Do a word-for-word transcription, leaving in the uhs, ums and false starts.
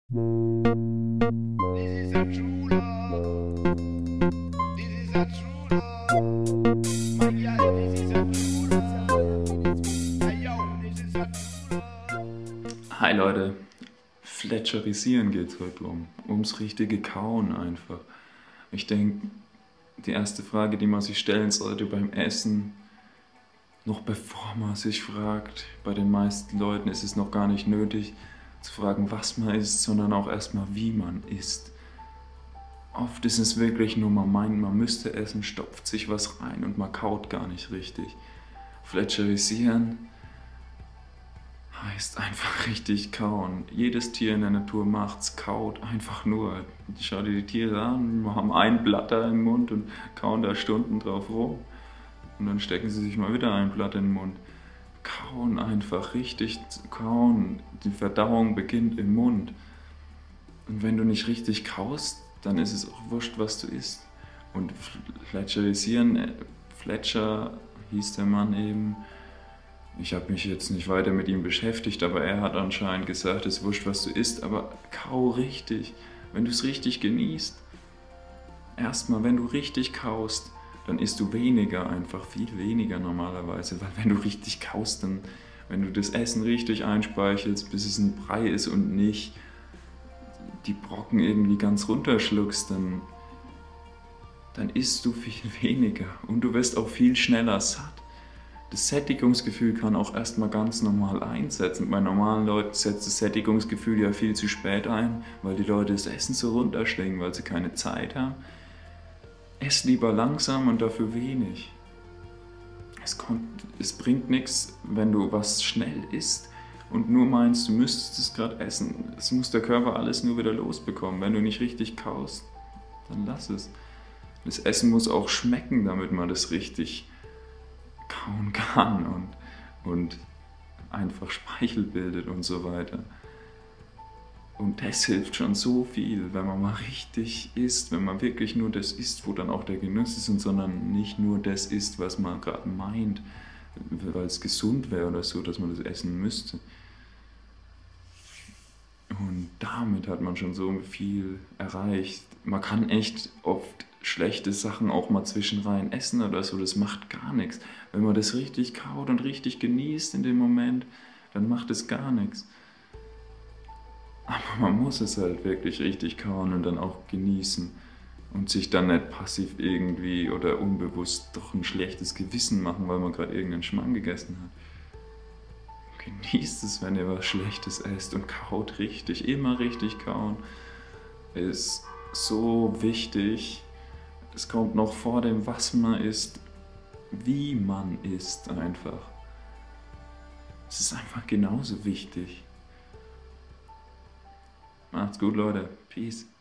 This is a true love. This is a true love. My girl, this is a true love. Hey yo, this is a true love. Hi Leute, Fletcherisieren geht es heute um, ums richtige Kauen einfach. Ich denke, die erste Frage, die man sich stellen sollte beim Essen, noch bevor man sich fragt, bei den meisten Leuten ist es noch gar nicht nötig zu fragen, was man isst, sondern auch erstmal, wie man isst. Oft ist es wirklich nur, man meint, man müsste essen, stopft sich was rein und man kaut gar nicht richtig. Fletcherisieren heißt einfach richtig kauen. Jedes Tier in der Natur macht's, kaut einfach nur. Schau dir die Tiere an, wir haben ein Blatt da im Mund und kauen da Stunden drauf rum. Und dann stecken sie sich mal wieder ein Blatt in den Mund. Kauen einfach, richtig kauen. Die Verdauung beginnt im Mund. Und wenn du nicht richtig kaust, dann ist es auch wurscht, was du isst. Und Fletcherisieren, Fletcher hieß der Mann eben. Ich habe mich jetzt nicht weiter mit ihm beschäftigt, aber er hat anscheinend gesagt, es ist wurscht, was du isst, aber kau richtig, wenn du es richtig genießt. Erstmal, wenn du richtig kaust, dann isst du weniger, einfach viel weniger normalerweise, weil wenn du richtig kaust, dann, wenn du das Essen richtig einspeichelst, bis es ein Brei ist und nicht die Brocken irgendwie ganz runterschluckst, dann, dann isst du viel weniger und du wirst auch viel schneller satt. Das Sättigungsgefühl kann auch erstmal ganz normal einsetzen. Bei normalen Leuten setzt das Sättigungsgefühl ja viel zu spät ein, weil die Leute das Essen so runterschlingen, weil sie keine Zeit haben. Ess lieber langsam und dafür wenig. Es, kommt, es bringt nichts, wenn du was schnell isst und nur meinst, du müsstest es gerade essen. Es muss der Körper alles nur wieder losbekommen. Wenn du nicht richtig kaust, dann lass es. Das Essen muss auch schmecken, damit man das richtig kauen kann und, und einfach Speichel bildet und so weiter. Und das hilft schon so viel, wenn man mal richtig isst, wenn man wirklich nur das isst, wo dann auch der Genuss ist, und sondern nicht nur das isst, was man gerade meint, weil es gesund wäre oder so, dass man das essen müsste. Und damit hat man schon so viel erreicht. Man kann echt oft schlechte Sachen auch mal zwischenrein essen oder so, das macht gar nichts. Wenn man das richtig kaut und richtig genießt in dem Moment, dann macht es gar nichts. Aber man muss es halt wirklich richtig kauen und dann auch genießen und sich dann nicht passiv irgendwie oder unbewusst doch ein schlechtes Gewissen machen, weil man gerade irgendeinen Schmarrn gegessen hat. Genießt es, wenn ihr was Schlechtes esst und kaut richtig, immer richtig kauen. Ist so wichtig. Es kommt noch vor dem, was man isst, wie man isst einfach. Es ist einfach genauso wichtig. Macht's gut, Leute. Peace.